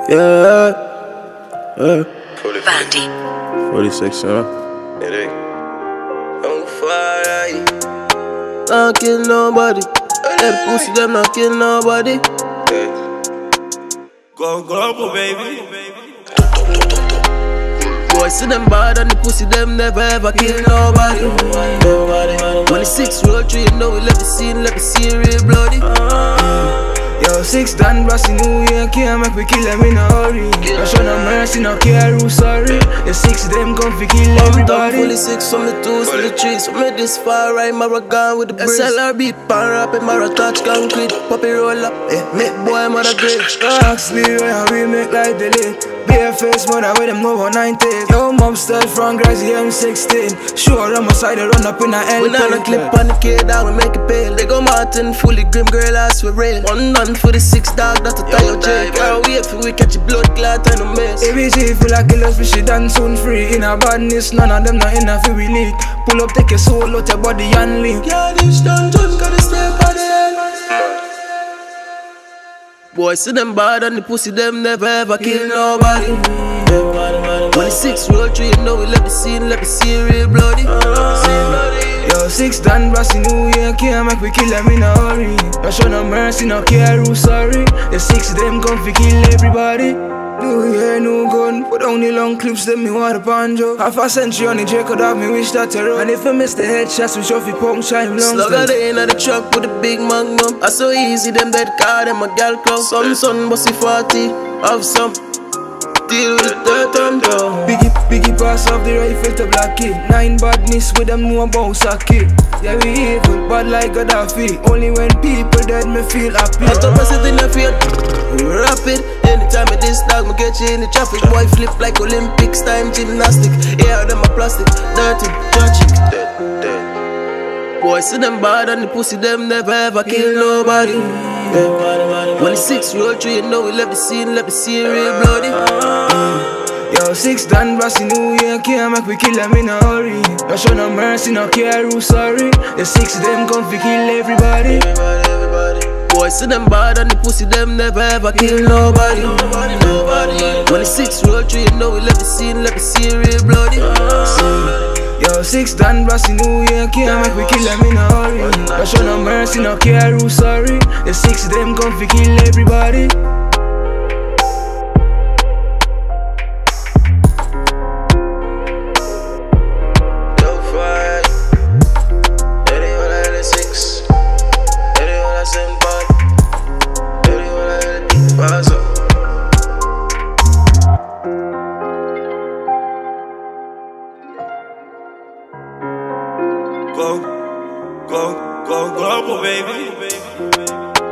Yeah, yeah. Bandy. 46, huh? It ain't. On fire. Don't kill nobody. That pussy, them not kill nobody. Go global, baby. Boy, see them bad and the pussy, them never ever kill nobody. 26 roll through, you know we let the scene real bloody. Yo, 6 done, brassy New Year, can't make we kill them in a hurry. No show no mercy, no care who's sorry. The 6 them come fi kill everybody. Fully 6 from the 2s to the 3s. From me this far right, Maragon with the breeze. SLRB, pan rap, and Mara touch concrete. Puppy roll up, make boy mother great. Oxley, where we make like the late. Bare face, man, I wear them over 90. Yo, mom style from Grassy M16. Sure, I'm a side, I run up in a L. We not a clip on the K down, we make it pale. They go Martin, fully grim girl ass we rail. One none for the 6 dog, that's a tire jail. Girl, wait for we catch a blood clot and a mess. ABG feel like killers, fishy done soon free. In a badness, none of them not in a feel we leak. Pull up, take your soul out your body and leave. Yeah, this done done, gotta stay on the end. Boy, see them bad and the pussy, them never ever kill nobody. 26 roll through, you know we let the scene real bloody. Yo, 6 done, brassy New Year, can't make we kill them in a hurry. No show no mercy, no care who's sorry. The 6 them come fi kill everybody. New year, new gun, put down the long clips, them me want a banjo. Half a century on the J could have me wish that to run. And if I miss the headshots, we show fi punk shine long. Slug at the end of the truck with a big magnum. I so easy, them dead car, them a gal club. Some son bossy 40, have some. Deal with the dirt and down. Biggie pass off the rifle to black kid. 9 badness with them know about a kid. Yeah, we evil, bad like Gaddafi. Only when people dead me feel happy. I don't press it in the field, rapid. Anytime with this dog, me get you in the traffic. Boy flip like Olympics, time gymnastic. Yeah, them a plastic, dirty, tragic. Boy, see them bad and the pussy, them never ever kill nobody. 26 roll through, you know we let the scene real bloody. Yo, 6 done, brassy New Year, can't make we kill them in a hurry. No show no mercy, no care who's sorry. The 6 them come fi kill everybody. Boy, see them bad and the pussy, them never ever kill nobody. 26 roll through, you know we let the scene real bloody. Yo, 6 done, brassy New Year, can't make we kill them in a hurry. No show no mercy, no care who's sorry. The 6 them come fi kill everybody. Go global, baby.